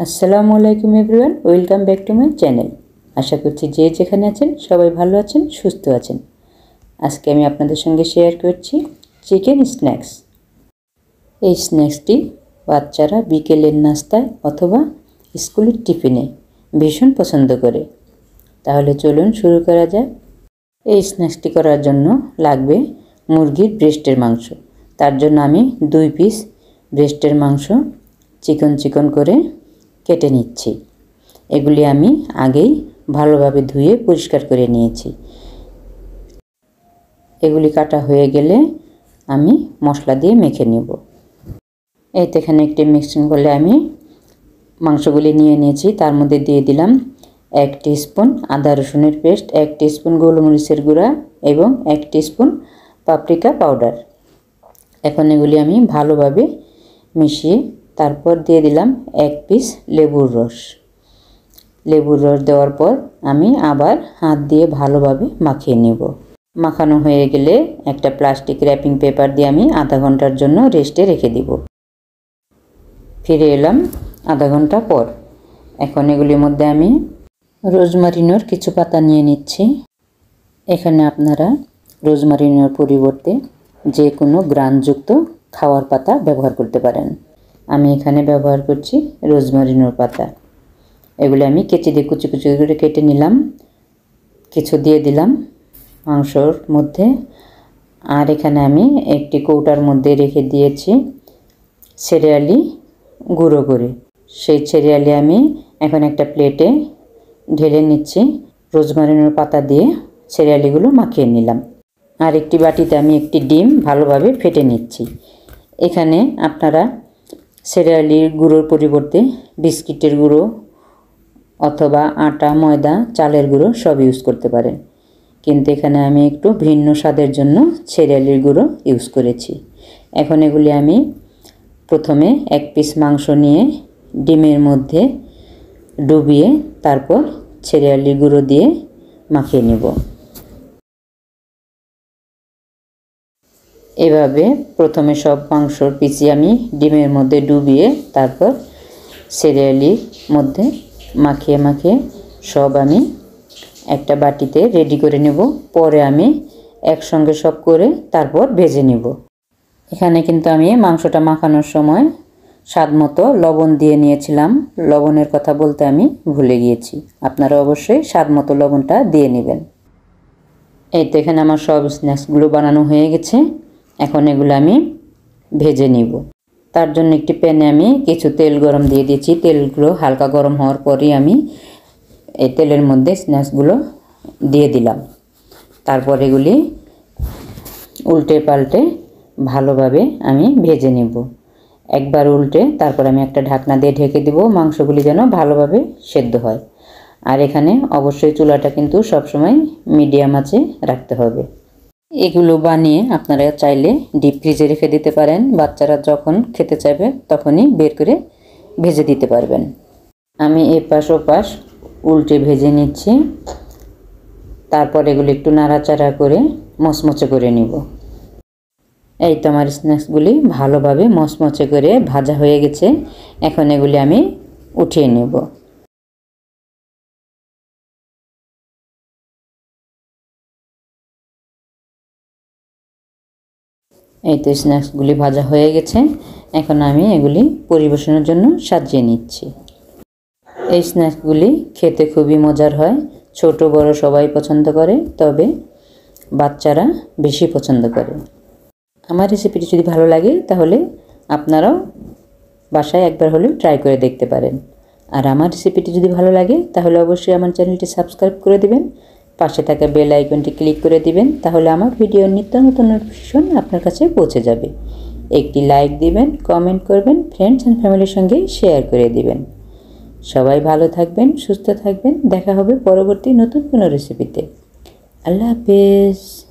আসসালামু আলাইকুম everyone, welcome back to my channel. আশা করছি যে যেখানে আছেন সবাই ভালো আছেন, সুস্থ আছেন। আজকে আমি আপনাদের সঙ্গে শেয়ার করছি চিকেন স্ন্যাক্স। এই স্ন্যাক্সটি বাচ্চারা বিকেলের নাস্তায় অথবা স্কুলের টিফিনে ভীষণ পছন্দ করে। তাহলে চলুন শুরু করা যাক। এই স্ন্যাক্সটি করার জন্য লাগবে মুরগির ব্রেস্টের মাংস। তার জন্য আমি 2 পিস ব্রেস্টের মাংস চিকন করে কেটে নিচ্ছি। এগুলি আমি আগেই ভালোভাবে ধুয়ে পরিষ্কার করে নিয়েছি। এগুলি কাটা হয়ে গেলে আমি মশলা দিয়ে মেখে নেব। এই তো এখানে একটি মিক্সিং বলে আমি মাংসগুলি নিয়ে নিয়েছি। তার মধ্যে দিয়ে দিলাম 1 টিস্পুন আদা রসুনের পেস্ট, 1 টিস্পুন গোলমরিচের গুঁড়া এবং 1 টিস্পুন পাপরিকা পাউডার। এখন এগুলি আমি ভালোভাবে মিশিয়ে তারপর দিয়ে দিলাম 1 পিস লেবুর রস। লেবুর রস দেওয়ার পর আমি আবার হাত দিয়ে ভালোভাবে মাখিয়ে নেব। মাখানো হয়ে গেলে একটা প্লাস্টিক র্যাপিং পেপার দিয়ে আমি আধা ঘন্টার জন্য রেস্টে রেখে দিব। ফিরে এলাম আধা ঘন্টা পর। এখন এগুলির মধ্যে আমি রোজমারিনোর কিছু পাতা নিয়ে নিচ্ছি। এখানে আপনারা রোজমারিনোর পরিবর্তে যে কোনো গ্রানযুক্ত খাওয়ার পাতা ব্যবহার করতে পারেন। আমি এখানে ব্যবহার করছি রোজমারিনোর পাতা। এগুলো আমি কেচি দিয়ে কুচি করে কেটে নিলাম। কিছু দিয়ে দিলাম মাংসর মধ্যে। আর এখানে আমি একটি কৌটার মধ্যে রেখে দিয়েছি সিরিয়ালি গুঁড়ো করে। সেই সিরিয়ালি আমি এখন একটা প্লেটে ঢেলে নিচ্ছি। রোজমারিনোর পাতা দিয়ে সিরিয়ালিগুলো মাখিয়ে নিলাম। আর একটি বাটিতে আমি একটি ডিম ভালোভাবে ফেটে নিচ্ছি। এখানে আপনারা সিরিয়ালির গুঁড়োর পরিবর্তে বিস্কিটের গুঁড়ো অথবা আটা, ময়দা, চালের গুঁড়ো সব ইউজ করতে পারেন, কিন্তু এখানে আমি একটু ভিন্ন স্বাদের জন্য সিরিয়ালির গুঁড়ো ইউজ করেছি। এখন এগুলি আমি প্রথমে 1 পিস মাংস নিয়ে ডিমের মধ্যে ডুবিয়ে তারপর সিরিয়ালির গুঁড়ো দিয়ে মাখিয়ে নেব। এভাবে প্রথমে সব মাংসর পিসি আমি ডিমের মধ্যে ডুবিয়ে তারপর সিরিয়ালির মধ্যে মাখিয়ে সব আমি একটা বাটিতে রেডি করে নেব। পরে আমি একসঙ্গে সব করে তারপর ভেজে নেব। এখানে কিন্তু আমি মাংসটা মাখানোর সময় স্বাদমতো লবণ দিয়ে নিয়েছিলাম। লবণের কথা বলতে আমি ভুলে গিয়েছি। আপনারা অবশ্যই স্বাদমতো লবণটা দিয়ে নেবেন। এই তো এখানে আমার সব স্ন্যাক্সগুলো বানানো হয়ে গেছে। এখন এগুলো আমি ভেজে নিব। তার জন্য একটি প্যানে আমি কিছু তেল গরম দিয়ে দিয়েছি। তেলগুলো হালকা গরম হওয়ার পরই আমি এই তেলের মধ্যে স্ন্যাক্সগুলো দিয়ে দিলাম। তারপর এগুলি উল্টে পাল্টে ভালোভাবে আমি ভেজে নেব। একবার উল্টে তারপর আমি একটা ঢাকনা দিয়ে ঢেকে দেব, মাংসগুলি যেন ভালোভাবে সেদ্ধ হয়। আর এখানে অবশ্যই চুলাটা কিন্তু সবসময় মিডিয়াম আঁচে রাখতে হবে। এগুলো বানিয়ে আপনারা চাইলে ডিপ ফ্রিজে রেখে দিতে পারেন। বাচ্চারা যখন খেতে চাইবে তখনই বের করে ভেজে দিতে পারবেন। আমি এপাশ ওপাশ উল্টে ভেজে নিচ্ছি। তারপর এগুলো একটু নাড়াচাড়া করে মচমচে করে নিব। এই তো আমার স্ন্যাক্সগুলি ভালোভাবে মচমচে করে ভাজা হয়ে গেছে। এখন এগুলি আমি উঠিয়ে নেব। এই তো স্ন্যাক্সগুলি ভাজা হয়ে গেছে। এখন আমি এগুলি পরিবেশনের জন্য সাজিয়ে নিচ্ছি। এই স্ন্যাক্সগুলি খেতে খুবই মজার হয়। ছোট বড় সবাই পছন্দ করে, তবে বাচ্চারা বেশি পছন্দ করে। আমার রেসিপিটি যদি ভালো লাগে তাহলে আপনারাও বাসায় একবার হলেও ট্রাই করে দেখতে পারেন। আর আমার রেসিপিটি যদি ভালো লাগে তাহলে অবশ্যই আমার চ্যানেলটি সাবস্ক্রাইব করে দিবেন। পাশে থাকা বেল আইকনটি ক্লিক করে দিবেন, তাহলে আমার ভিডিওর নিত্য নতুন নোটিফিকেশন আপনার কাছে পৌঁছে যাবে। একটি লাইক দিবেন, কমেন্ট করবেন, ফ্রেন্ডস অ্যান্ড ফ্যামিলির সঙ্গে শেয়ার করে দিবেন। সবাই ভালো থাকবেন, সুস্থ থাকবেন। দেখা হবে পরবর্তী নতুন কোনো রেসিপিতে। আল্লাহ হাফেজ।